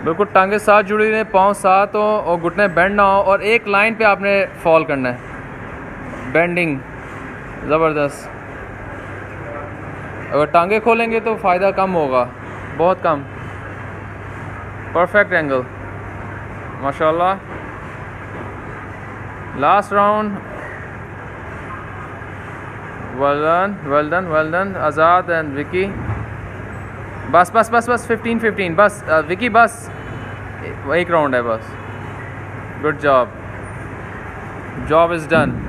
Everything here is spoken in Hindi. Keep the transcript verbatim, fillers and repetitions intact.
बिल्कुल टांगे साथ जुड़ी रहे, पाँव साथ हो और घुटने बेंड ना हो, और एक लाइन पे आपने फॉल करना है, बेंडिंग ज़बरदस्त। अगर टांगे खोलेंगे तो फ़ायदा कम होगा, बहुत कम। परफेक्ट एंगल माशाल्लाह। Last round, well done well done well done Azad and Vicky. बस बस बस बस फिफ्टीन फिफ्टीन बस विकी, बस एक राउंड है बस। Good job, job is done.